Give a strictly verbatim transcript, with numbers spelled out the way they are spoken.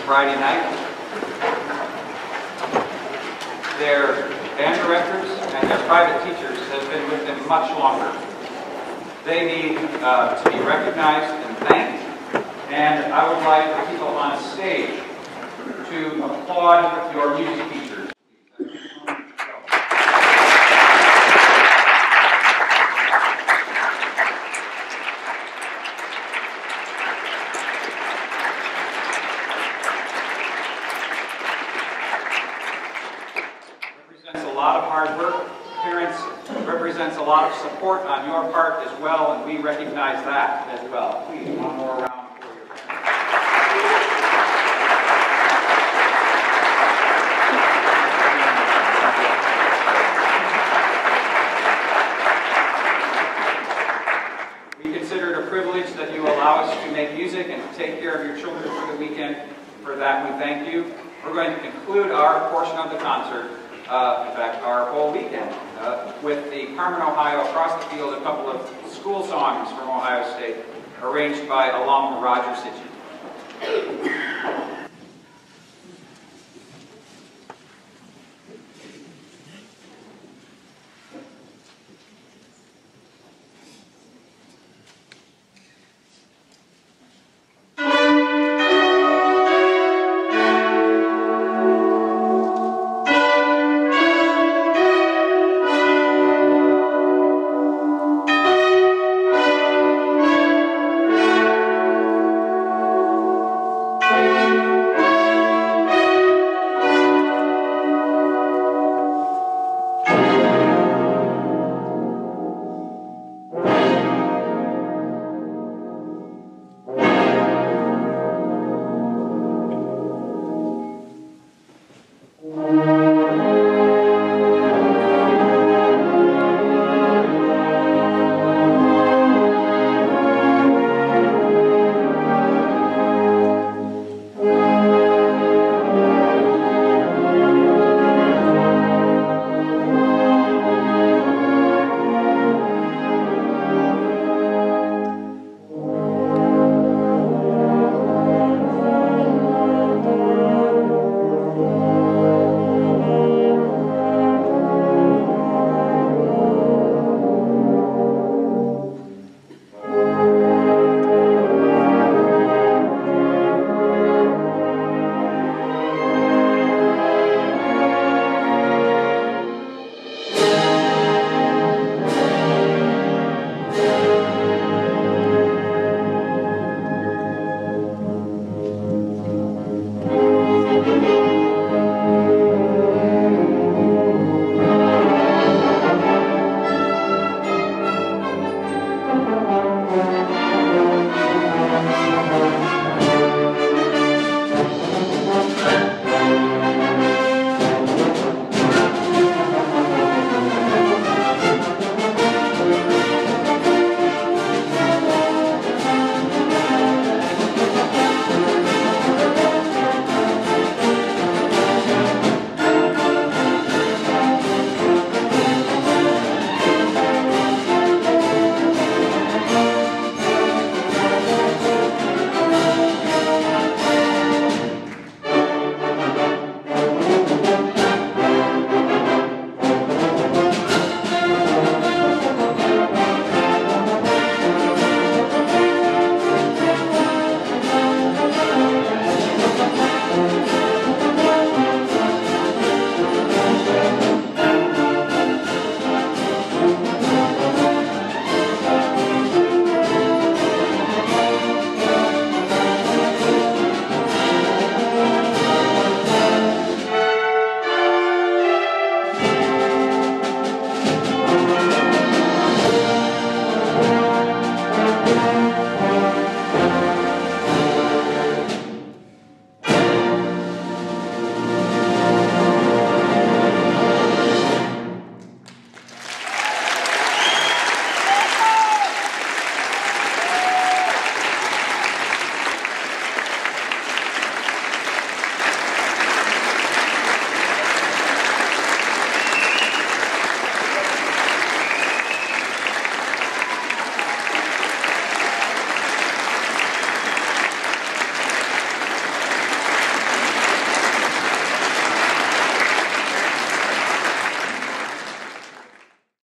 Friday night. Their band directors and their private teachers have been with them much longer. They need uh, to be recognized and thanked, and I would like the people on stage to applaud your music teachers. Represents a lot of hard work. Parents, represents a lot of support on your part as well, and we recognize that as well. Please, one more round for your parents. We consider it a privilege that you allow us to make music and to take care of your children for the weekend. For that, we thank you. We're going to conclude our portion of the concert. Uh, in fact, our whole weekend, uh, with the Carmen, Ohio, across the field, a couple of school songs from Ohio State, arranged by alum Roger Sitchin.